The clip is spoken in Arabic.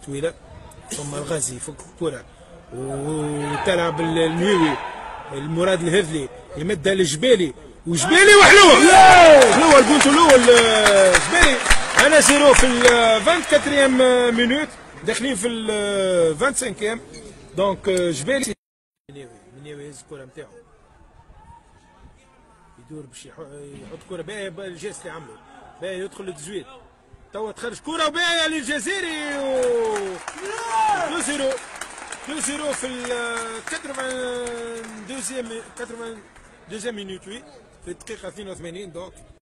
طويله، ثم الغازي يفك الكره وتلعب الميوي، المراد الهذلي يمدها للجبالي، وجبالي وحلوه حلوه البونت الاول جبالي. انا زيرو في ال 24 مينوت، داخلين في ال 25. دونك جبالي منيوي يهز الكره نتاعو، يدور باش يحط كره باهيه الجاس اللي عملوا باهي، يدخل للتزويد توا تخرج كره باهيه للجزائري 2-0 في ال 82 مينوت، في الدقيقه 82. دونك